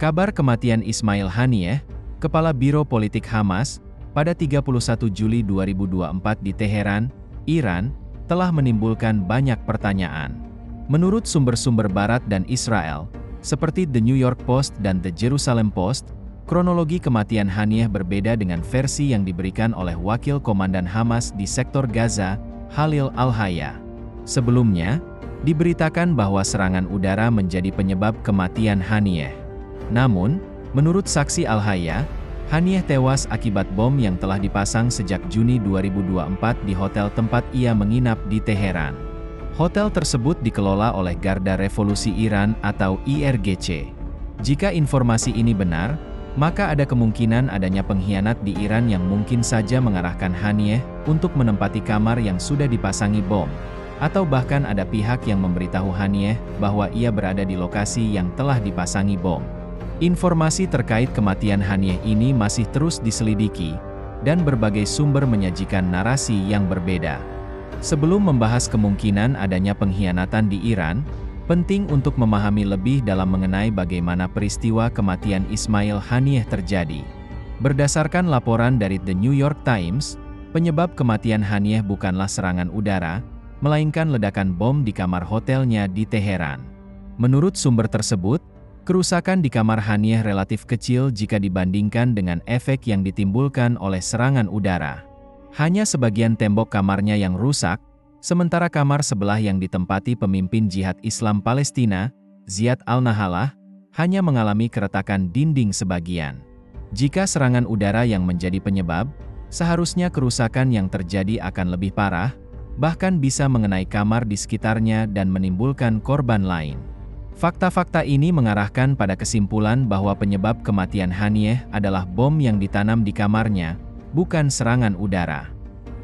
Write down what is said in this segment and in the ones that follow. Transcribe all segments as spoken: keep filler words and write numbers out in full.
Kabar kematian Ismail Haniyeh, Kepala Biro Politik Hamas, pada tiga puluh satu Juli dua ribu dua puluh empat di Teheran, Iran, telah menimbulkan banyak pertanyaan. Menurut sumber-sumber Barat dan Israel, seperti The New York Post dan The Jerusalem Post, kronologi kematian Haniyeh berbeda dengan versi yang diberikan oleh Wakil Komandan Hamas di sektor Gaza, Khalil Al-Hayya. Sebelumnya, diberitakan bahwa serangan udara menjadi penyebab kematian Haniyeh. Namun, menurut saksi Al-Hayya, Haniyeh tewas akibat bom yang telah dipasang sejak Juni dua ribu dua puluh empat di hotel tempat ia menginap di Teheran. Hotel tersebut dikelola oleh Garda Revolusi Iran atau I R G C. Jika informasi ini benar, maka ada kemungkinan adanya pengkhianat di Iran yang mungkin saja mengarahkan Haniyeh untuk menempati kamar yang sudah dipasangi bom. Atau bahkan ada pihak yang memberitahu Haniyeh bahwa ia berada di lokasi yang telah dipasangi bom. Informasi terkait kematian Haniyeh ini masih terus diselidiki, dan berbagai sumber menyajikan narasi yang berbeda. Sebelum membahas kemungkinan adanya pengkhianatan di Iran, penting untuk memahami lebih dalam mengenai bagaimana peristiwa kematian Ismail Haniyeh terjadi. Berdasarkan laporan dari The New York Times, penyebab kematian Haniyeh bukanlah serangan udara, melainkan ledakan bom di kamar hotelnya di Teheran. Menurut sumber tersebut, kerusakan di kamar Haniyeh relatif kecil jika dibandingkan dengan efek yang ditimbulkan oleh serangan udara. Hanya sebagian tembok kamarnya yang rusak, sementara kamar sebelah yang ditempati pemimpin Jihad Islam Palestina, Ziad Al-Nahalah, hanya mengalami keretakan dinding sebagian. Jika serangan udara yang menjadi penyebab, seharusnya kerusakan yang terjadi akan lebih parah, bahkan bisa mengenai kamar di sekitarnya dan menimbulkan korban lain. Fakta-fakta ini mengarahkan pada kesimpulan bahwa penyebab kematian Haniyeh adalah bom yang ditanam di kamarnya, bukan serangan udara.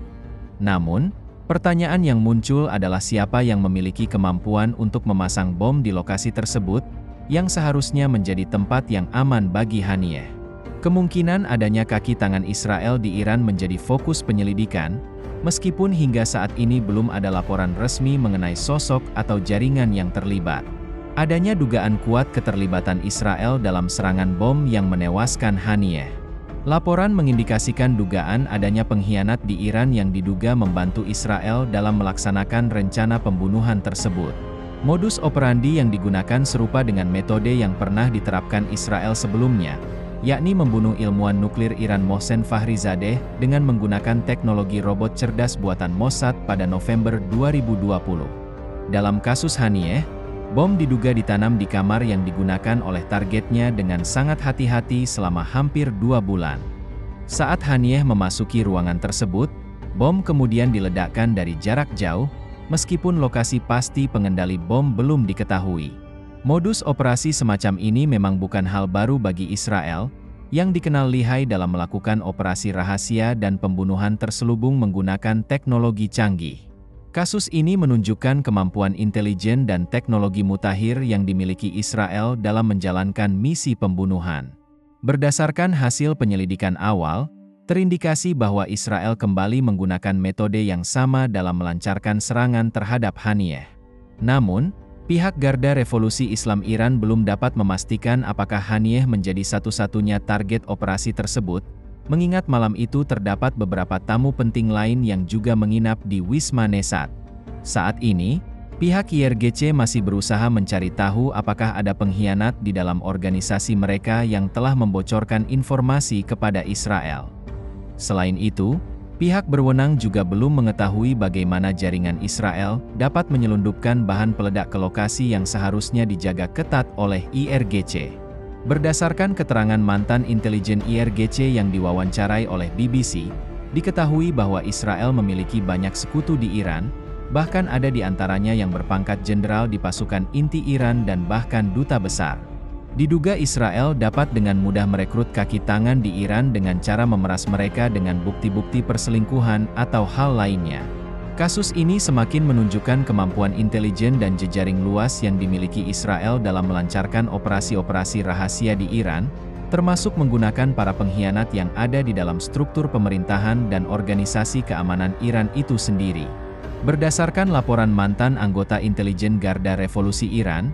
Namun, pertanyaan yang muncul adalah siapa yang memiliki kemampuan untuk memasang bom di lokasi tersebut, yang seharusnya menjadi tempat yang aman bagi Haniyeh. Kemungkinan adanya kaki tangan Israel di Iran menjadi fokus penyelidikan, meskipun hingga saat ini belum ada laporan resmi mengenai sosok atau jaringan yang terlibat. Adanya dugaan kuat keterlibatan Israel dalam serangan bom yang menewaskan Haniyeh. Laporan mengindikasikan dugaan adanya pengkhianat di Iran yang diduga membantu Israel dalam melaksanakan rencana pembunuhan tersebut. Modus operandi yang digunakan serupa dengan metode yang pernah diterapkan Israel sebelumnya, yakni membunuh ilmuwan nuklir Iran Mohsen Fakhrizadeh dengan menggunakan teknologi robot cerdas buatan Mossad pada November dua ribu dua puluh. Dalam kasus Haniyeh, bom diduga ditanam di kamar yang digunakan oleh targetnya dengan sangat hati-hati selama hampir dua bulan. Saat Haniyeh memasuki ruangan tersebut, bom kemudian diledakkan dari jarak jauh, meskipun lokasi pasti pengendali bom belum diketahui. Modus operasi semacam ini memang bukan hal baru bagi Israel, yang dikenal lihai dalam melakukan operasi rahasia dan pembunuhan terselubung menggunakan teknologi canggih. Kasus ini menunjukkan kemampuan intelijen dan teknologi mutakhir yang dimiliki Israel dalam menjalankan misi pembunuhan. Berdasarkan hasil penyelidikan awal, terindikasi bahwa Israel kembali menggunakan metode yang sama dalam melancarkan serangan terhadap Haniyeh. Namun, pihak Garda Revolusi Islam Iran belum dapat memastikan apakah Haniyeh menjadi satu-satunya target operasi tersebut, mengingat malam itu terdapat beberapa tamu penting lain yang juga menginap di Wisma Nesat. Saat ini, pihak I R G C masih berusaha mencari tahu apakah ada pengkhianat di dalam organisasi mereka yang telah membocorkan informasi kepada Israel. Selain itu, pihak berwenang juga belum mengetahui bagaimana jaringan Israel dapat menyelundupkan bahan peledak ke lokasi yang seharusnya dijaga ketat oleh I R G C. Berdasarkan keterangan mantan intelijen I R G C yang diwawancarai oleh B B C, diketahui bahwa Israel memiliki banyak sekutu di Iran, bahkan ada di antaranya yang berpangkat jenderal di pasukan inti Iran dan bahkan duta besar. Diduga Israel dapat dengan mudah merekrut kaki tangan di Iran dengan cara memeras mereka dengan bukti-bukti perselingkuhan atau hal lainnya. Kasus ini semakin menunjukkan kemampuan intelijen dan jejaring luas yang dimiliki Israel dalam melancarkan operasi-operasi rahasia di Iran, termasuk menggunakan para pengkhianat yang ada di dalam struktur pemerintahan dan organisasi keamanan Iran itu sendiri. Berdasarkan laporan mantan anggota intelijen Garda Revolusi Iran,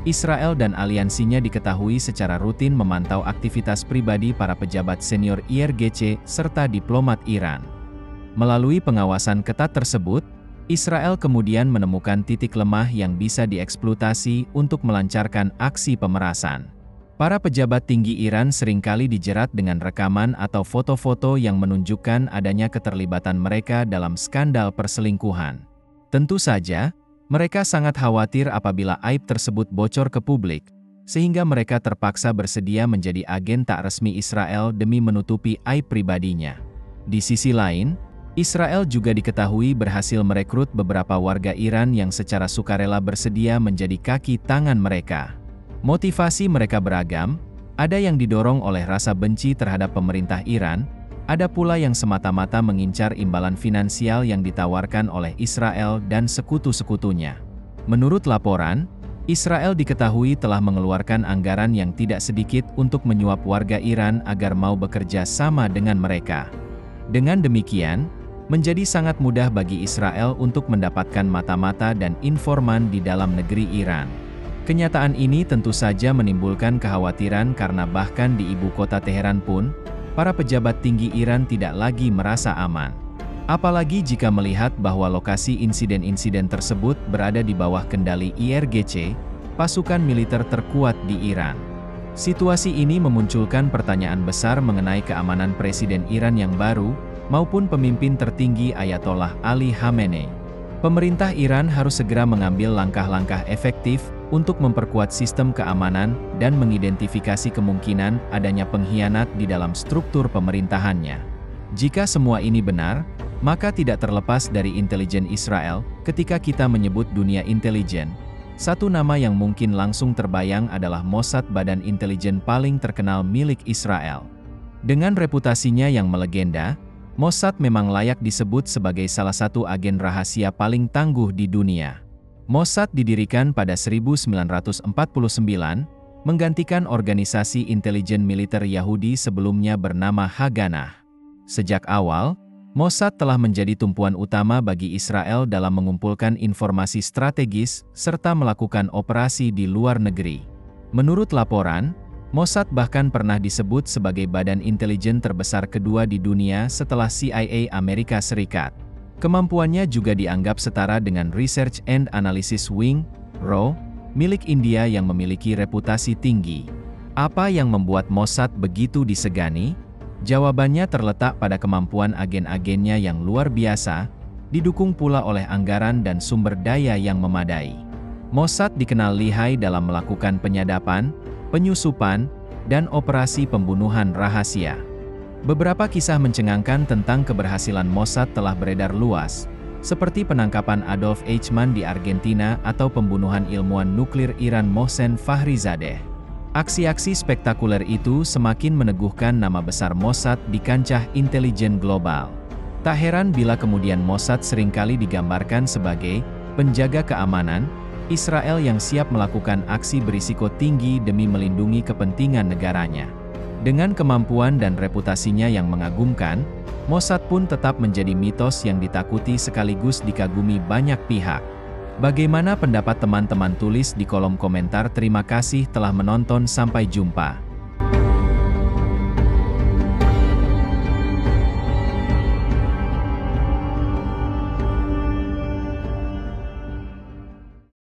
Israel dan aliansinya diketahui secara rutin memantau aktivitas pribadi para pejabat senior I R G C serta diplomat Iran. Melalui pengawasan ketat tersebut, Israel kemudian menemukan titik lemah yang bisa dieksploitasi untuk melancarkan aksi pemerasan. Para pejabat tinggi Iran seringkali dijerat dengan rekaman atau foto-foto yang menunjukkan adanya keterlibatan mereka dalam skandal perselingkuhan. Tentu saja, mereka sangat khawatir apabila aib tersebut bocor ke publik, sehingga mereka terpaksa bersedia menjadi agen tak resmi Israel demi menutupi aib pribadinya. Di sisi lain, Israel juga diketahui berhasil merekrut beberapa warga Iran yang secara sukarela bersedia menjadi kaki tangan mereka. Motivasi mereka beragam, ada yang didorong oleh rasa benci terhadap pemerintah Iran, ada pula yang semata-mata mengincar imbalan finansial yang ditawarkan oleh Israel dan sekutu-sekutunya. Menurut laporan, Israel diketahui telah mengeluarkan anggaran yang tidak sedikit untuk menyuap warga Iran agar mau bekerja sama dengan mereka. Dengan demikian, menjadi sangat mudah bagi Israel untuk mendapatkan mata-mata dan informan di dalam negeri Iran. Kenyataan ini tentu saja menimbulkan kekhawatiran karena bahkan di ibu kota Teheran pun, para pejabat tinggi Iran tidak lagi merasa aman. Apalagi jika melihat bahwa lokasi insiden-insiden tersebut berada di bawah kendali I R G C, pasukan militer terkuat di Iran. Situasi ini memunculkan pertanyaan besar mengenai keamanan Presiden Iran yang baru, maupun pemimpin tertinggi Ayatollah Ali Khamenei. Pemerintah Iran harus segera mengambil langkah-langkah efektif untuk memperkuat sistem keamanan dan mengidentifikasi kemungkinan adanya pengkhianat di dalam struktur pemerintahannya. Jika semua ini benar, maka tidak terlepas dari intelijen Israel. Ketika kita menyebut dunia intelijen, satu nama yang mungkin langsung terbayang adalah Mossad, badan intelijen paling terkenal milik Israel. Dengan reputasinya yang melegenda, Mossad memang layak disebut sebagai salah satu agen rahasia paling tangguh di dunia. Mossad didirikan pada seribu sembilan ratus empat puluh sembilan, menggantikan organisasi intelijen militer Yahudi sebelumnya bernama Haganah. Sejak awal, Mossad telah menjadi tumpuan utama bagi Israel dalam mengumpulkan informasi strategis serta melakukan operasi di luar negeri. Menurut laporan, Mossad bahkan pernah disebut sebagai badan intelijen terbesar kedua di dunia setelah C I A Amerika Serikat. Kemampuannya juga dianggap setara dengan Research and Analysis Wing, R A W, milik India yang memiliki reputasi tinggi. Apa yang membuat Mossad begitu disegani? Jawabannya terletak pada kemampuan agen-agennya yang luar biasa, didukung pula oleh anggaran dan sumber daya yang memadai. Mossad dikenal lihai dalam melakukan penyadapan, penyusupan, dan operasi pembunuhan rahasia. Beberapa kisah mencengangkan tentang keberhasilan Mossad telah beredar luas, seperti penangkapan Adolf Eichmann di Argentina atau pembunuhan ilmuwan nuklir Iran Mohsen Fakhrizadeh. Aksi-aksi spektakuler itu semakin meneguhkan nama besar Mossad di kancah intelijen global. Tak heran bila kemudian Mossad seringkali digambarkan sebagai penjaga keamanan Israel yang siap melakukan aksi berisiko tinggi demi melindungi kepentingan negaranya. Dengan kemampuan dan reputasinya yang mengagumkan, Mossad pun tetap menjadi mitos yang ditakuti sekaligus dikagumi banyak pihak. Bagaimana pendapat teman-teman? Tulis di kolom komentar. Terima kasih telah menonton, sampai jumpa.